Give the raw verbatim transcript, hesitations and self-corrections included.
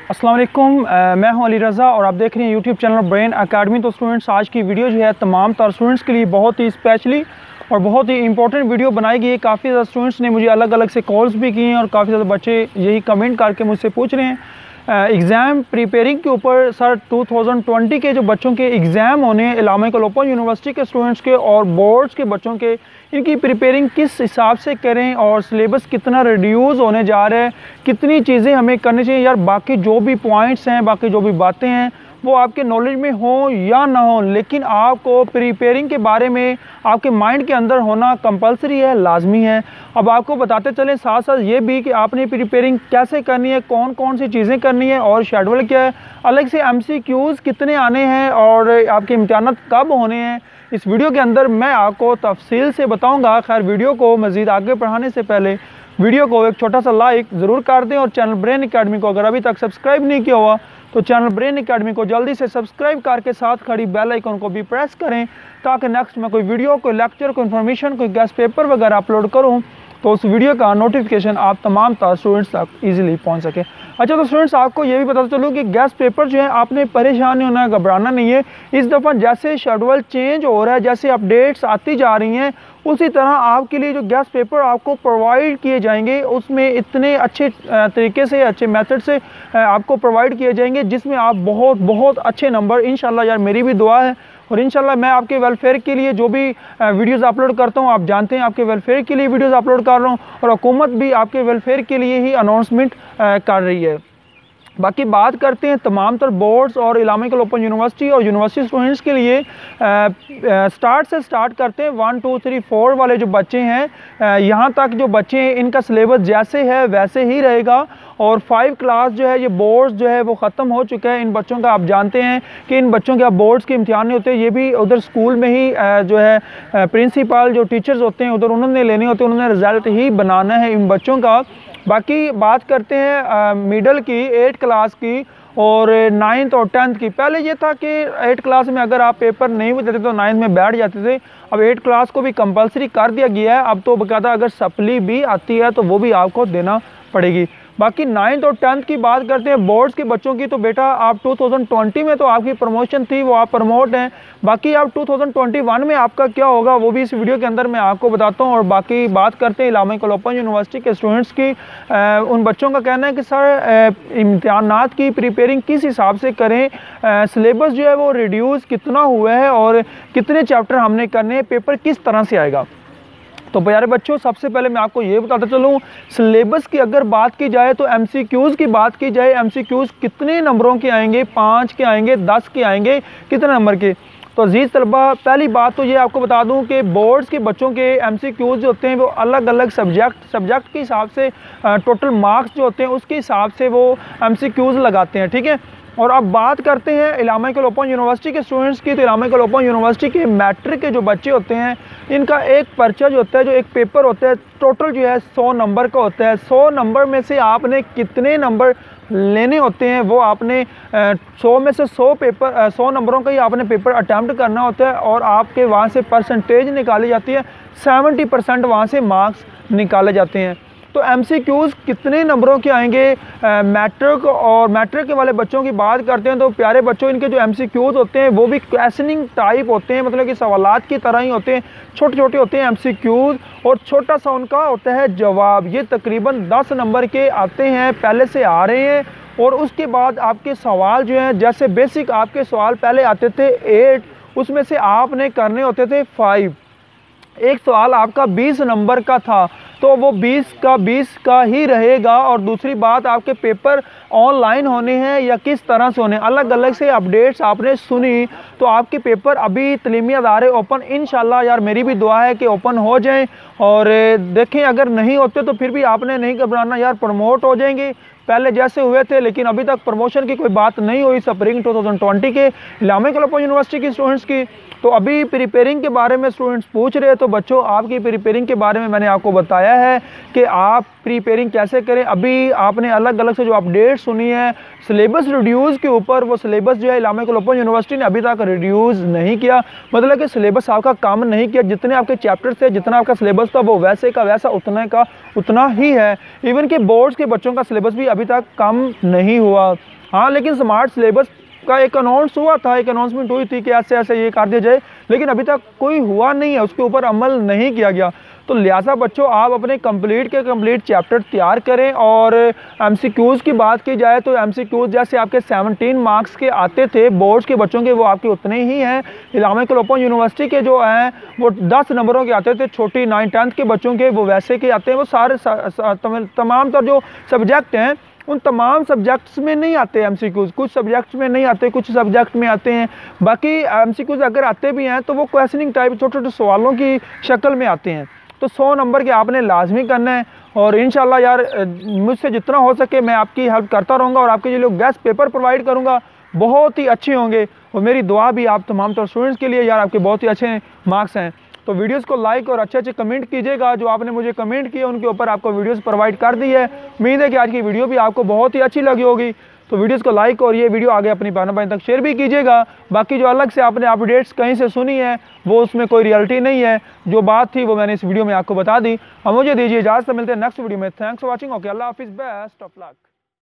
अस्सलाम वालेकुम, मैं हूं अली रज़ा और आप देख रहे हैं यूट्यूब चैनल ब्रेन एकेडमी। तो स्टूडेंट्स, आज की वीडियो जो है तमाम तर स्टूडेंट्स के लिए बहुत ही स्पेशली और बहुत ही इंपॉर्टेंट वीडियो बनाई गई है। काफ़ी ज़्यादा स्टूडेंट्स ने मुझे अलग अलग से कॉल्स भी किए हैं और काफ़ी ज़्यादा बच्चे यही कमेंट करके मुझसे पूछ रहे हैं एग्ज़ाम प्रिपेयरिंग के ऊपर। सर टू थाउजेंड ट्वेंटी के जो बच्चों के एग्ज़ाम होने हैं इलामा इकबाल ओपन यूनिवर्सिटी के स्टूडेंट्स के और बोर्ड्स के बच्चों के, इनकी प्रिपेयरिंग किस हिसाब से करें और सिलेबस कितना रिड्यूस होने जा रहा है, कितनी चीज़ें हमें करनी चाहिए। यार बाकी जो भी पॉइंट्स हैं, बाकी जो भी बातें हैं वो आपके नॉलेज में हो या ना हो, लेकिन आपको प्रिपेयरिंग के बारे में आपके माइंड के अंदर होना कंपलसरी है, लाजमी है। अब आपको बताते चलें साथ साथ ये भी कि आपने प्रिपेयरिंग कैसे करनी है, कौन कौन सी चीज़ें करनी है और शेड्यूल क्या है, अलग से एमसीक्यूज़ कितने आने हैं और आपके इम्तिहानात कब होने हैं, इस वीडियो के अंदर मैं आपको तफसील से बताऊँगा। खैर वीडियो को मज़ीद आगे बढ़ाने से पहले वीडियो को एक छोटा सा लाइक ज़रूर कर दें और चैनल ब्रेन एकेडमी को अगर अभी तक सब्सक्राइब नहीं किया हुआ तो चैनल ब्रेन एकेडमी को जल्दी से सब्सक्राइब करके साथ खड़ी बेल आइकन को भी प्रेस करें ताकि नेक्स्ट मैं कोई वीडियो, कोई लेक्चर, कोई इन्फॉर्मेशन, कोई गेस्ट पेपर वगैरह अपलोड करूं तो उस वीडियो का नोटिफिकेशन आप तमाम स्टूडेंट्स तक ईजिली पहुंच सके। अच्छा, तो स्टूडेंट्स आपको ये भी पता चलूँ कि गेस्ट पेपर जो है आपने परेशान नहीं होना है, घबराना नहीं है। इस दफ़ा जैसे शेड्यूल चेंज हो रहा है, जैसे अपडेट्स आती जा रही हैं, उसी तरह आपके लिए जो गेस्ट पेपर आपको प्रोवाइड किए जाएंगे उसमें इतने अच्छे तरीके से, अच्छे मेथड से आपको प्रोवाइड किए जाएंगे जिसमें आप बहुत बहुत अच्छे नंबर इंशाल्लाह, यार मेरी भी दुआ है और इंशाल्लाह मैं आपके वेलफेयर के लिए जो भी वीडियोस अपलोड करता हूं, आप जानते हैं आपके वेलफेयर के लिए वीडियोस अपलोड कर रहा हूं और हुकूमत भी आपके वेलफेयर के लिए ही अनाउंसमेंट कर रही है। बाकी बात करते हैं तमाम तर बोर्ड्स और इलामा इकबाल ओपन यूनिवर्सिटी और यूनिवर्सिटी स्टूडेंट्स के लिए। स्टार्ट से स्टार्ट करते हैं वन टू थ्री फोर वाले जो बच्चे हैं, यहाँ तक जो बच्चे हैं इनका सिलेबस जैसे है वैसे ही रहेगा और फाइव क्लास जो है ये बोर्ड्स जो है वो ख़त्म हो चुका है। इन बच्चों का आप जानते हैं कि इन बच्चों के अब बोर्ड्स के इम्तिहान नहीं होते, ये भी उधर स्कूल में ही जो है प्रिंसिपल जो टीचर्स होते हैं उधर उन्होंने लेने होते हैं, उन्होंने रिज़ल्ट ही बनाना है इन बच्चों का। बाकी बात करते हैं मिडल की, एट क्लास की और नाइन्थ और टेंथ की। पहले ये था कि एट क्लास में अगर आप पेपर नहीं भी देते तो नाइन्थ में बैठ जाते थे, अब एट क्लास को भी कंपलसरी कर दिया गया है। अब तो बकायदा अगर सप्ली भी आती है तो वो भी आपको देना पड़ेगी। बाकी नाइन्थ और टेंथ की बात करते हैं बोर्ड्स के बच्चों की, तो बेटा आप टू थाउजेंड ट्वेंटी में तो आपकी प्रमोशन थी, वो आप प्रमोट हैं। बाकी आप टू थाउजेंड ट्वेंटी वन में आपका क्या होगा वो भी इस वीडियो के अंदर मैं आपको बताता हूं। और बाकी बात करते हैं इलामा इकबाल ओपन यूनिवर्सिटी के स्टूडेंट्स की। आ, उन बच्चों का कहना है कि सर इम्तिहानात की प्रिपेयरिंग किस हिसाब से करें, सिलेबस जो है वो रिड्यूस कितना हुआ है और कितने चैप्टर हमने करने हैं, पेपर किस तरह से आएगा। तो प्यारे बच्चों, सबसे पहले मैं आपको ये बताता चलूँ, सिलेबस की अगर बात की जाए तो एमसीक्यूज़ की बात की जाए, एमसीक्यूज़ कितने नंबरों के आएंगे, पाँच के आएंगे, दस के आएंगे, कितने नंबर के। तो अजीज़ तलबा, पहली बात तो ये आपको बता दूं कि बोर्ड्स के बच्चों के एमसीक्यूज़ जो होते हैं वो अलग अलग सब्जेक्ट सब्जेक्ट के हिसाब से टोटल मार्क्स जो होते हैं उसके हिसाब से वो एमसीक्यूज़ लगाते हैं, ठीक है। और अब बात करते हैं इलामा इकबाल ओपन यूनिवर्सिटी के स्टूडेंट्स की। तो इलामा इकबाल ओपन यूनिवर्सिटी के मैट्रिक के जो बच्चे होते हैं इनका एक पर्चा जो होता है, जो एक पेपर होता है, टोटल जो है सौ नंबर का होता है। सौ नंबर में से आपने कितने नंबर लेने होते हैं वो आपने सौ में से सौ पेपर सौ नंबरों का ही आपने पेपर अटैम्प्ट करना होता है और आपके वहाँ से परसेंटेज निकाली जाती है, सेवेंटी परसेंट वहाँ से मार्क्स निकाले जाते हैं। तो एमसीक्यूज़ कितने नंबरों के आएंगे, मैट्रिक और मैट्रिक के वाले बच्चों की बात करते हैं तो प्यारे बच्चों इनके जो एमसीक्यूज़ होते हैं वो भी क्वेश्चनिंग टाइप होते हैं, मतलब कि सवालात की तरह ही होते हैं, छोटे छोटे होते हैं एमसीक्यूज़ और छोटा सा उनका होता है जवाब। ये तकरीबन दस नंबर के आते हैं, पहले से आ रहे हैं। और उसके बाद आपके सवाल जो हैं, जैसे बेसिक आपके सवाल पहले आते थे एट, उसमें से आपने करने होते थे फाइव। एक सवाल आपका बीस नंबर का था तो वो बीस का बीस का ही रहेगा। और दूसरी बात, आपके पेपर ऑनलाइन होने हैं या किस तरह से होने, अलग अलग से अपडेट्स आपने सुनी तो आपके पेपर अभी तलीमी अदारे ओपन इंशाल्लाह, यार मेरी भी दुआ है कि ओपन हो जाएं। और देखें अगर नहीं होते तो फिर भी आपने नहीं घबराना, यार प्रमोट हो जाएंगे पहले जैसे हुए थे, लेकिन अभी तक प्रमोशन की कोई बात नहीं हुई स्प्रिंग टू थाउजेंड ट्वेंटी के इलामा इकबाल ओपन यूनिवर्सिटी की स्टूडेंट्स की। तो अभी प्रिपेयरिंग के बारे में स्टूडेंट्स पूछ रहे हैं, तो बच्चों आपकी प्रिपेयरिंग के बारे में मैंने आपको बताया है कि आप प्रिपेयरिंग कैसे करें। अभी आपने अलग अलग से जो अपडेट सुनी है सिलेबस रिड्यूस के ऊपर, वो सिलेबस जो है इलामा इकबाल ओपन यूनिवर्सिटी ने अभी तक रिड्यूस नहीं किया, मतलब कि सिलेबस आपका कम नहीं किया। जितने आपके चैप्टर्स थे, जितना आपका सिलेबस था वो वैसे का वैसा उतना का उतना ही है। इवन कि बोर्ड्स के बच्चों का सिलेबस भी अभी तक कम नहीं हुआ। हाँ, लेकिन स्मार्ट सिलेबस का एक अनाउंस हुआ था, एक अनाउंसमेंट हुई थी कि ऐसे ऐसे ये कर दिया जाए, लेकिन अभी तक कोई हुआ नहीं है, उसके ऊपर अमल नहीं किया गया। तो लिहाजा बच्चों आप अपने कंप्लीट के कंप्लीट चैप्टर तैयार करें। और एमसीक्यूज़ की बात की जाए तो एमसीक्यूज़ जैसे आपके सत्रह मार्क्स के आते थे बोर्ड्स के बच्चों के, वो आपके उतने ही हैं। इस्लामिक ओपन यूनिवर्सिटी के जो हैं वो दस नंबरों के आते थे, छोटी नाइन टेंथ के बच्चों के वो वैसे के आते हैं। वो सारे तमाम तर जो सब्जेक्ट हैं उन तमाम सब्जेक्ट्स में नहीं आते एमसीक्यूज़, कुछ सब्जेक्ट्स में नहीं आते, कुछ सब्जेक्ट में आते हैं। बाकी एमसीक्यूज़ अगर आते भी हैं तो वो क्वेश्चनिंग टाइप छोटे छोटे सवालों की शक्ल में आते हैं। तो सौ नंबर के आपने लाजमी करना है और इंशाल्लाह यार मुझसे जितना हो सके मैं आपकी हेल्प करता रहूँगा और आपके जो लोग गेस्ट पेपर प्रोवाइड करूँगा बहुत ही अच्छे होंगे। और मेरी दुआ भी आप तमाम तो स्टूडेंट्स के लिए यार, आपके बहुत ही अच्छे मार्क्स हैं। तो वीडियोस को लाइक और अच्छे अच्छे कमेंट कीजिएगा। जो आपने मुझे कमेंट किए उनके ऊपर आपको वीडियोस प्रोवाइड कर दी है। उम्मीद है कि आज की वीडियो भी आपको बहुत ही अच्छी लगी होगी। तो वीडियोस को लाइक और ये वीडियो आगे अपनी बहनों भाई तक शेयर भी कीजिएगा। बाकी जो अलग से आपने अपडेट्स कहीं से सुनी है वो उसमें कोई रियलिटी नहीं है, जो बात थी वो मैंने इस वीडियो में आपको बता दी। और मुझे दीजिए इजाज़त, मिलते हैं नेक्स्ट वीडियो में। Thanks for watching. Okay, Allah हाफिज़, बेस्ट ऑफ लक।